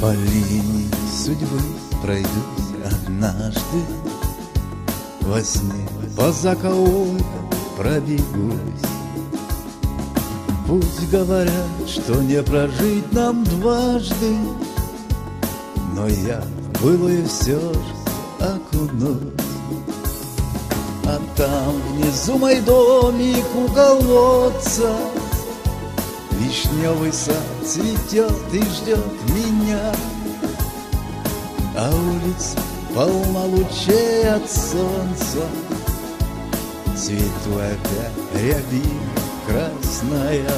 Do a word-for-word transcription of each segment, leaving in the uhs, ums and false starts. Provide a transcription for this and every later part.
По линии судьбы пройдусь однажды, во сне по закоулкам пробегусь. Пусть говорят, что не прожить нам дважды, но я в былое все же окунусь. А там внизу мой домик у колодца, вишневый сад цветет и ждет меня, а улица полна лучей от солнца, цвету опять рябина красная.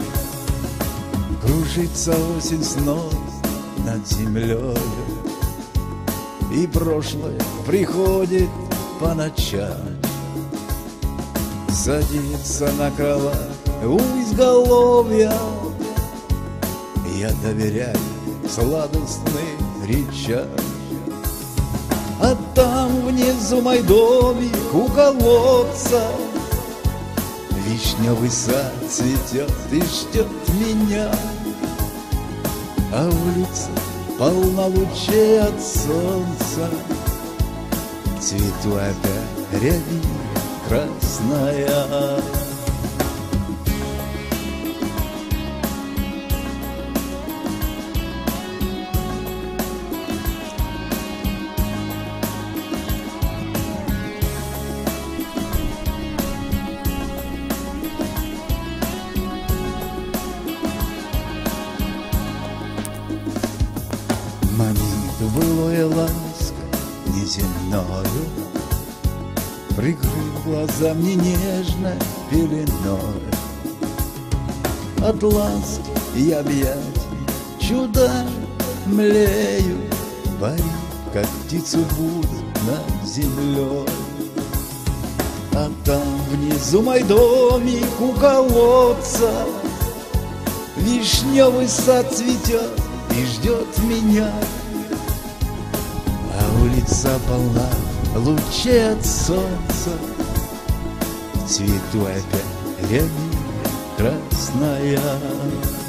Кружится осень снова над землею, и прошлое приходит по ночам, садится на кровать у изголовья. Я доверяю сладостным речам. А там внизу мой домик у колодца, вишневый сад цветет и ждет меня, а улица полна лучей от солнца, цвету опять рябина красная. Манит былое ласка неземною, прикрыв глаза мне нежно пеленой. От ласки и объятий чуда млею, парю, как птицу буду над землей. А там внизу мой домик у колодца, вишневый сад цветет и ждет меня, а улица полна лучей от солнца, цвету опять рябина красная.